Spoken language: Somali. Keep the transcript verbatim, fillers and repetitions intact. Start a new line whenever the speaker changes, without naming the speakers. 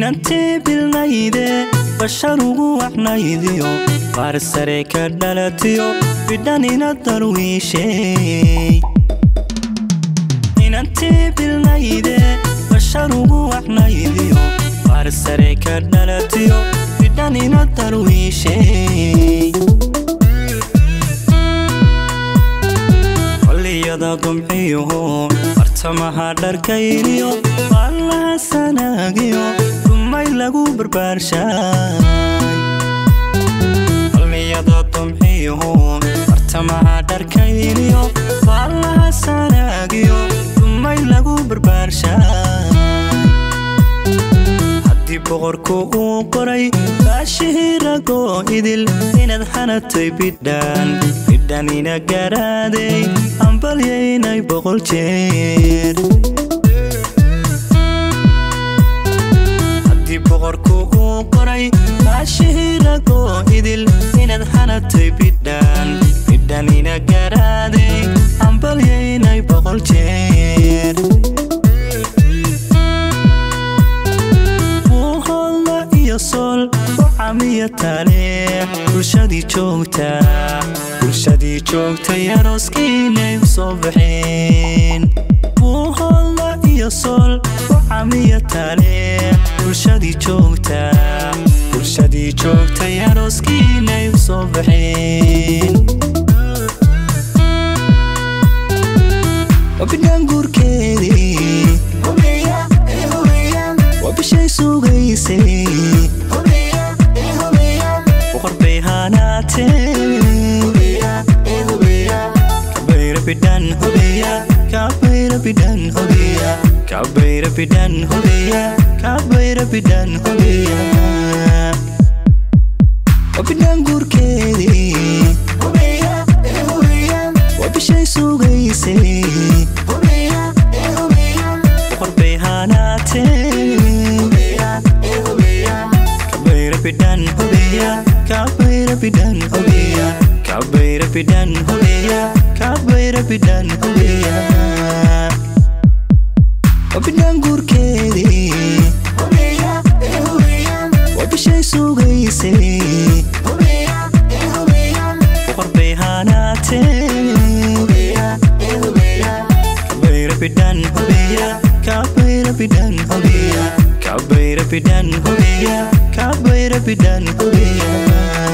inantii bilnayde basharugu waxnaydiyo qaar sare ka dhalatiyo bidhanina darwiishay inantii bilnayde basharugu waxnaydiyo qaar sare ka dhalatiyo bidhanina darwiishay waliyada qumciyo bartamaha dharkayniyo Allah sanagiyo dumay lagu barbaarshay waliyada qumciyo bartamaha dharkayniyo Allah sanagiyo dumay lagu barbaarshay hadii boqorku uu qoray baashirago idil inaad xanatay bidhan bidhan ina garaaday ambalyeynay boqol jeer hadii boqorku uu qoray baashirago idil inaad xanatay bidhan bidhan ina garaaday ambalyeynay boqol jeer sol وعمية تاريخ برشادي جوجتا برشادي جوجتا يا روسكيني وصبحين وهلا يا sol وعمية تاريخ برشادي جوجتا برشادي جوجتا يا روسكيني وصبحين وبدان قوركيدي وبشي سوغيسي وقربي هاناتي كبير بدن هبيا كبير بدن هبيا كبير بدن هبيا كبير بدن هبيا وبدن قوركيدي وبشي سوغيسي وقربي هاناتي بدن هبيا كبير بدن هبيا كبير بدن هبيا كبير بدن هبيا وبدن قوركيدي وبشي سوغيسي وقربي هاناتي كبير بدن هبيا كبير بدن هبيا كبير بدن هبيا كبير بدن هبيا